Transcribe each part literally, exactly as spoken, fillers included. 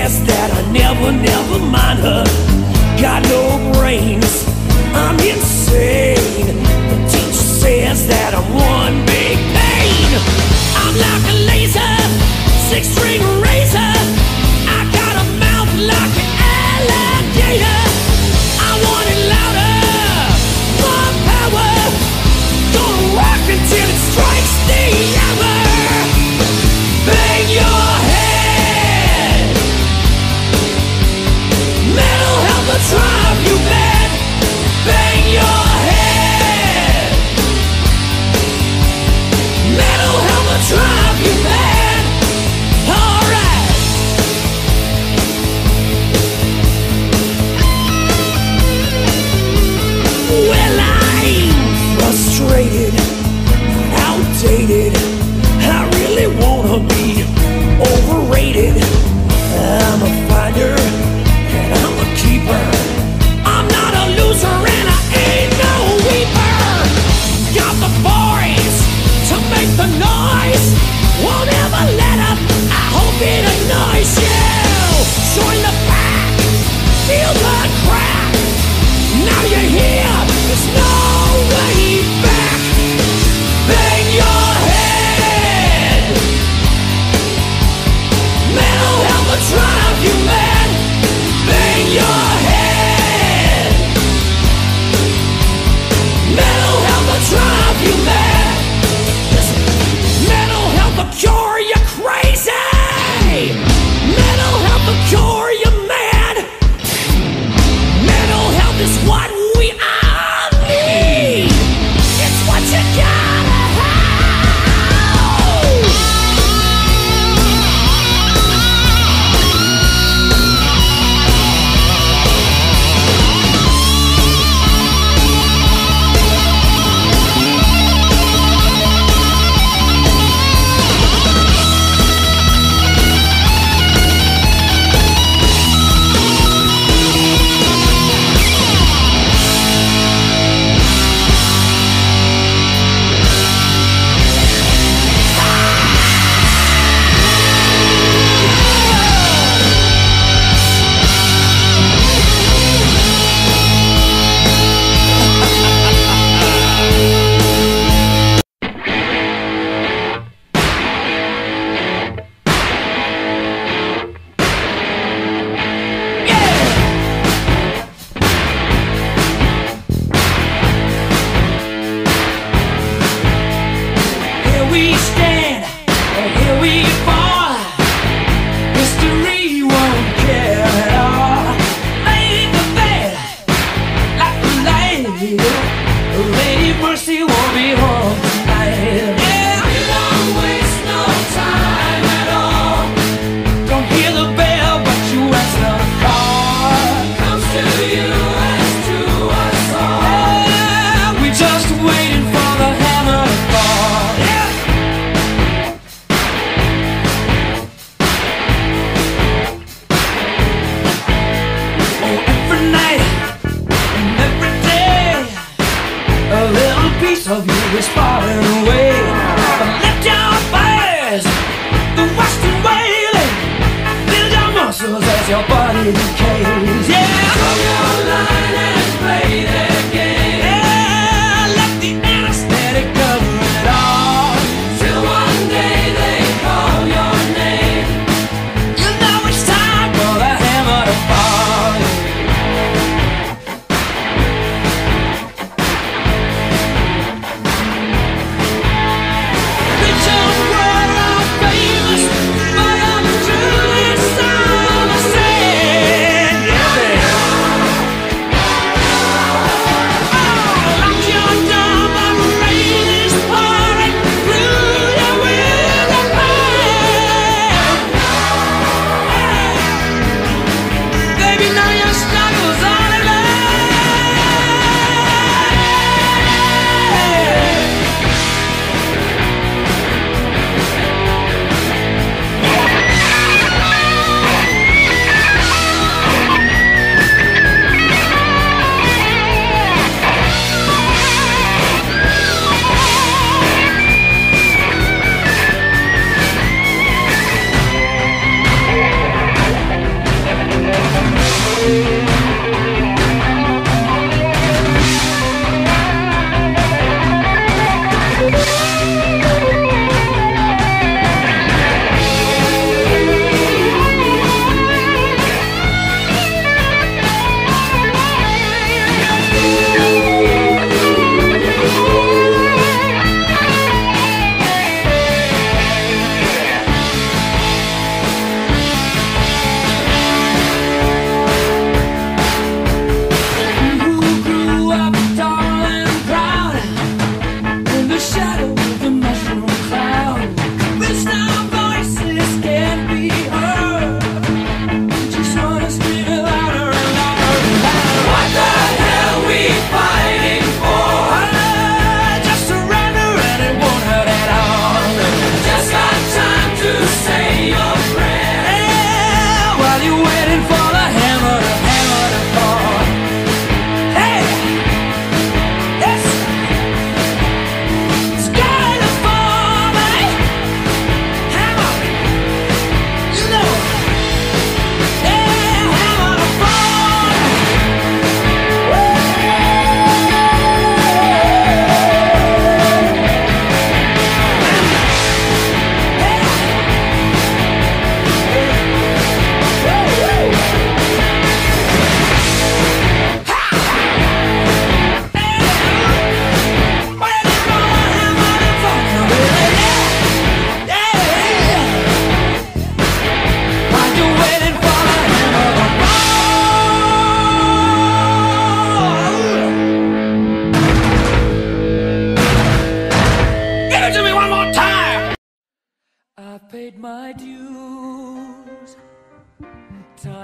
says that I never, never mind her. Got no brains, I'm insane. The teacher says that I'm one big pain. I'm like a laser, six-string razor. I got a mouth like an alligator. I want it louder, more power. Gonna rock until it strikes the hour. Bang your head. Metal help will drive you mad. Bang your head. Metal help will drive you mad. Alright. Well, I'm frustrated, outdated. I really wanna be overrated. I'm a finder and I'm a keeper. I'm not a loser and I ain't no weeper. Got the boys to make the noise. Won't ever let up, I hope it annoys you. Join the pack, feel the crack. Now you're here, there's no way back. Bang your head. Metal help will drive you mad. Bang your head. Metal help will drive you mad. Listen. Metal help will cure you crazy. Metal help will cure you mad. Mental health is what we all need. It's what you gotta have. Of you is falling away. But lift your fires, the western wailing. Build your muscles as your body decays. Yeah, throw your line and play their game. Yeah, let the anesthetic cover it all. Till one day they call your name. You know it's time for the hammer to fall. Yeah.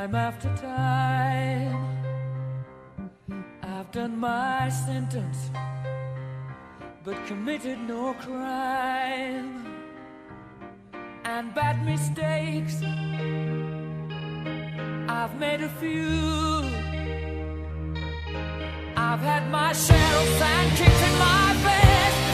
Time after time, I've done my sentence, but committed no crime. And bad mistakes, I've made a few. I've had my share of sand kicked in my face.